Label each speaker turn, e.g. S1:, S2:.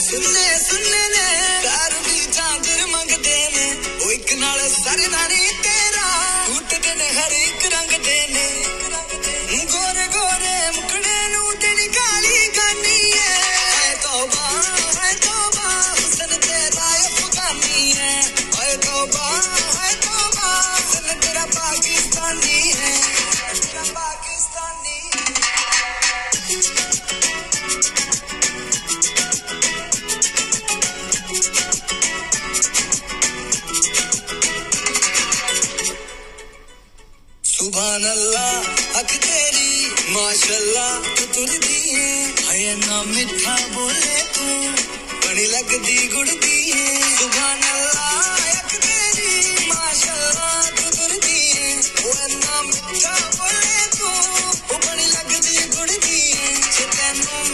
S1: सुनने सुनने ने दारू दी झांझर मंगदे ने ओ एक नाल सरदा नी तेरा टूटदे ने हर एक रंग दे ने गोरे गोरे मुकड़े नू तेरी काली गानी है तौबा हुस्न तेरा अफगानी है ओए तौबा हुस्न तेरा पाकिस्तानी है तेरा पाकिस्तानी सुभान अल्लाह अख तेरी माशाल्लाह तू तुरदी है हाय ना मिठा बोले तू बड़ी लगदी गुड़दी है सुभान अल्लाह अख तेरी माशाल्लाह तू तुरदी है ओ ना मिठा बोले तू बड़ी लगदी गुड़दी है जे तैनू